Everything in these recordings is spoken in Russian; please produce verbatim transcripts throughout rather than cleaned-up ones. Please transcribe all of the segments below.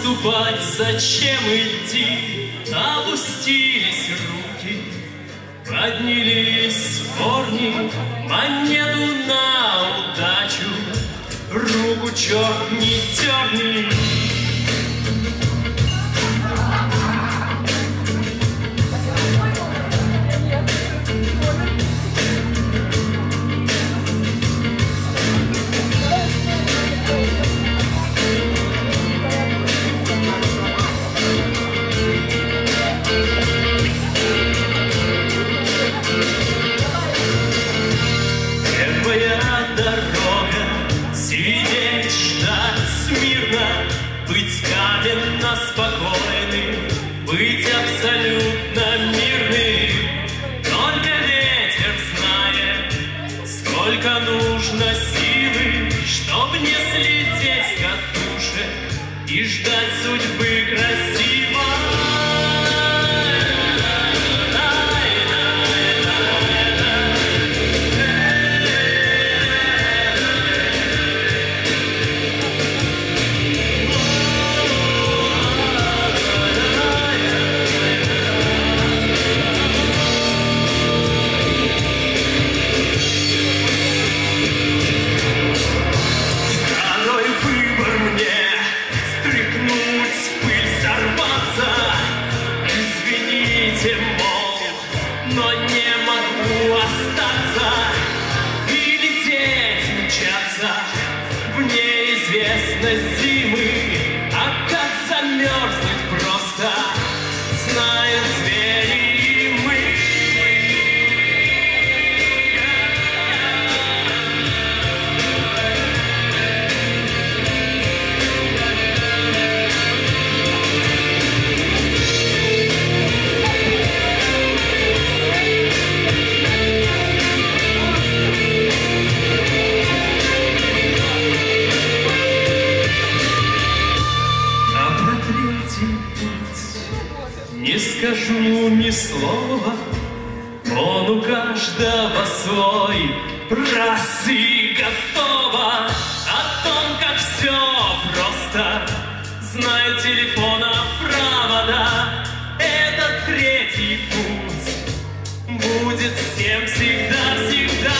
отступать, зачем идти? Опустились руки, поднялись корни, монету на удачу, руку черт не терни. Быть каменно спокойным, быть абсолютно мирным. Только ветер знает, сколько нужно силы, чтоб не слететь с катушек и ждать судьбы красиво. Но не могу остаться и лететь, мчаться в неизвестность зимы. А как замерзнуть просто, знают звери и мы. Не скажу ни слова, он у каждого свой, раз и готово. О том, как все просто, знает телефона провода. Этот третий путь будет всем всегда-всегда.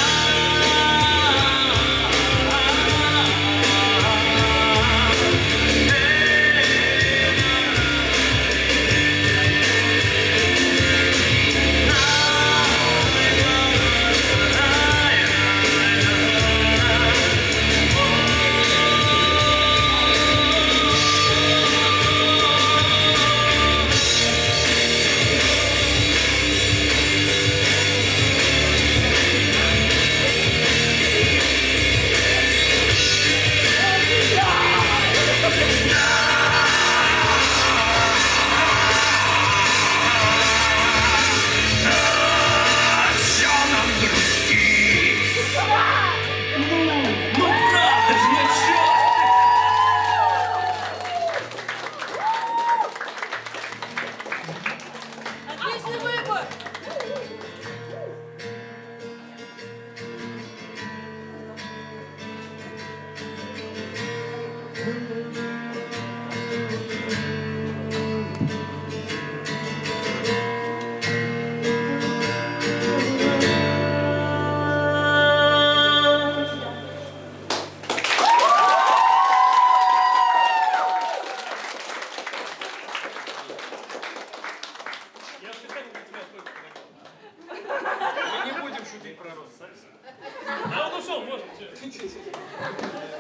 Мы не будем шутить про рост, Сальса. А он ушел, может.